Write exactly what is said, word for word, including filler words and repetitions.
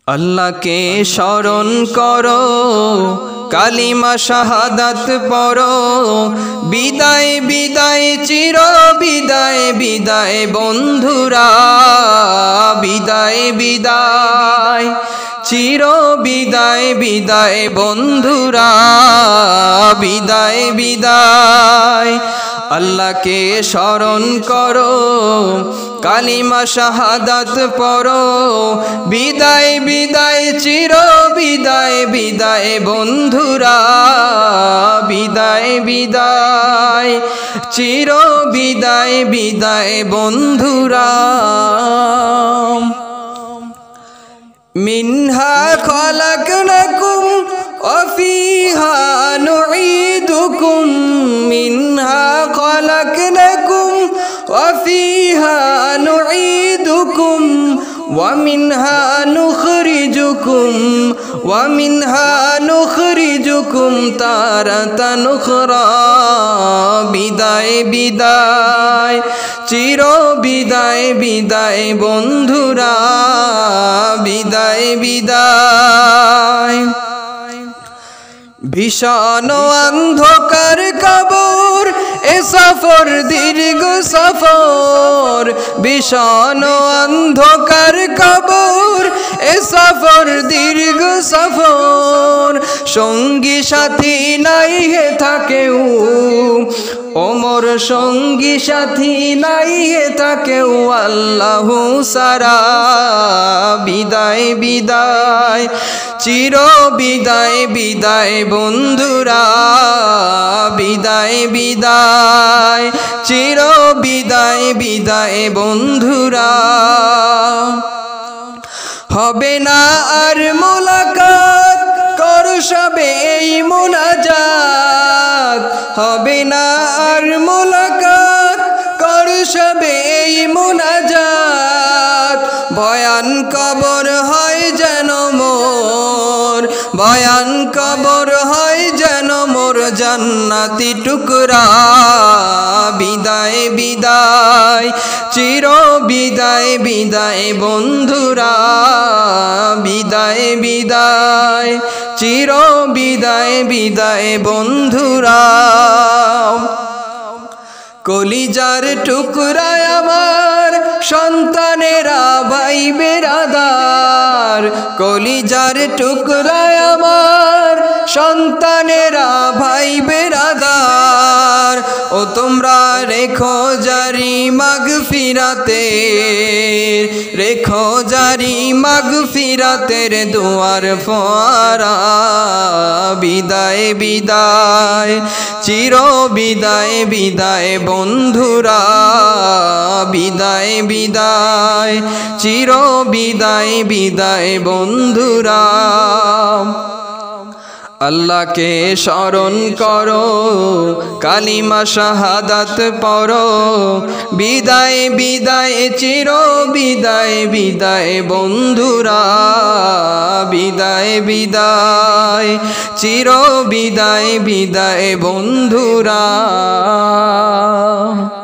আল্লাহকে স্মরণ করো, কালিমা শাহাদাত পড়ো, বিদায় বিদায় চির বিদায় বিদায় বন্ধুরা, বিদায় বিদায় চির বিদায় বিদায় বন্ধুরা, বিদায় বিদায়। আল্লাহকে স্মরণ করো, কালিমা শাহাদাত পড়ো, বিদায় বিদায় চির বিদায় বিদায় বন্ধুরা, বিদায় বিদায় চির বিদায় বিদায় বন্ধুরা। মিনহা খলাকনাকুম ওয়া ফিহা নুঈদুকুম, মিনহা খলাকনাকুম ওয়া ফিহা নুঈদুকুম ওয়া মিনহা নুখরিজুকুম ওয়া মিনহা নুখরিজুকুম তারাতান উখরা, বিদায় বিদায় চির বিদায় বিদায় বন্ধুরা, বিদায় বিদায়। ভীষণ অন্ধকার কবর এ সফর দীর্ঘ সফর, ভীষণ অন্ধকার কবর এ সফর দীর্ঘ সফর। সঙ্গী সাথী নাই হে থাকেও ওমর, সঙ্গী সাথী নাই হে থাকেও আল্লাহ সারা, বিদায় বিদায় চির বিদায় বিদায় বন্ধুরা, বিদায় বিদায় চির বিদায় বিদায় বন্ধুরা। হবে না আর মোলাকাত, করো সবে এই মুনাজাত, হবে না আর মোলাকাত, করো সবে এই মুনাজাত। বয়ান কবর হয় যেন মোর, বয়ান কবর হয় যেন মোর জান্নাতি টুকরা, বিদায় বিদায় চির বিদায় বিদায় বন্ধুরা, বিদায় বিদায় চির বিদায় বিদায় বন্ধুরা। কলিজার টুকরায় আমার সন্তানেরা ভাই বেরাদার, কলিজার টুকরায় আমার সন্তানেরা ভাই বেরাদার। ও তোমরা রেখো জারি মাগফিরাতের, রেখো জারি মাগফিরাতের দুয়ার ফোয়ারা, বিদায় বিদায় চির বিদায় বিদায় বন্ধুরা, বিদায় বিদায় চির বিদায় বিদায় বন্ধুরা। আল্লাহকে স্মরণ করো, কালিমা শাহাদাত পড়ো, বিদায় বিদায় চির বিদায় বিদায় বন্ধুরা, বিদায় বিদায় চির বিদায় বিদায় বন্ধুরা।